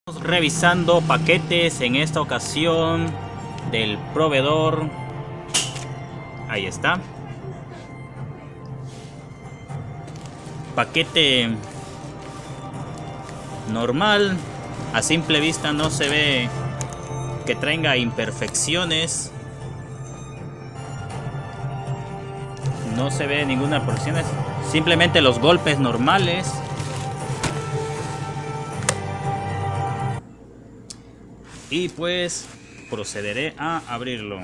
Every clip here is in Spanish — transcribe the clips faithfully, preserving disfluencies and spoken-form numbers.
Revisando paquetes en esta ocasión del proveedor. Ahí está. Paquete normal. A simple vista no se ve que tenga imperfecciones. No se ve ninguna imperfección. Simplemente los golpes normales. Y pues procederé a abrirlo.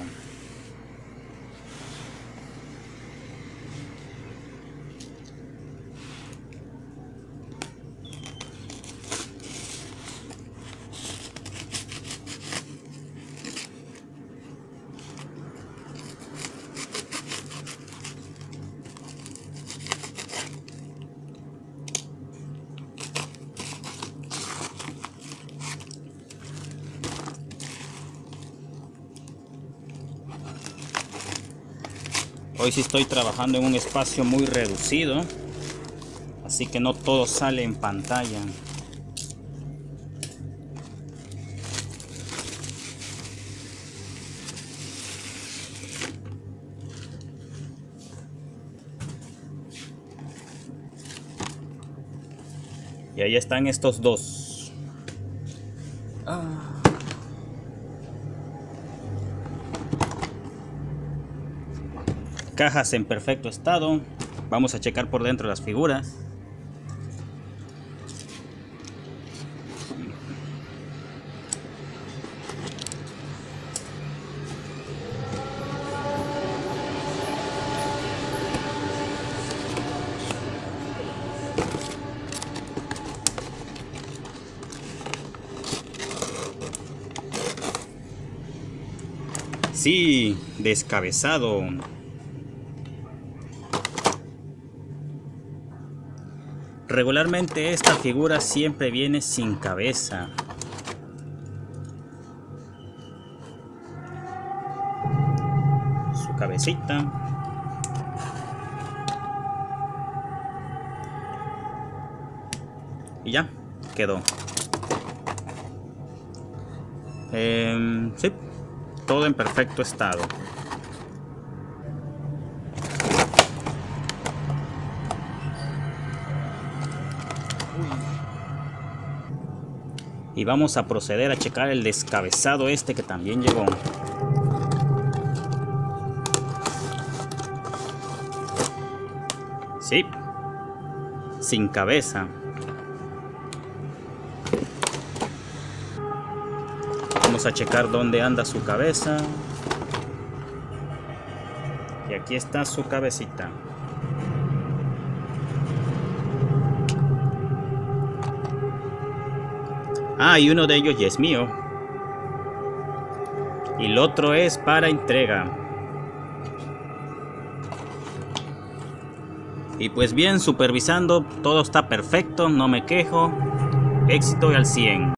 Hoy sí estoy trabajando en un espacio muy reducido, así que no todo sale en pantalla. Y ahí están estos dos. Ah. Cajas en perfecto estado. Vamos a checar por dentro las figuras. Sí, descabezado. Regularmente esta figura siempre viene sin cabeza. Su cabecita. Y ya, quedó. Eh, sí, todo en perfecto estado. Y vamos a proceder a checar el descabezado este que también llegó. Sí, sin cabeza. Vamos a checar dónde anda su cabeza. Y aquí está su cabecita. Ah, y uno de ellos ya es mío. Y el otro es para entrega. Y pues bien, supervisando, todo está perfecto, no me quejo. Éxito y al cien.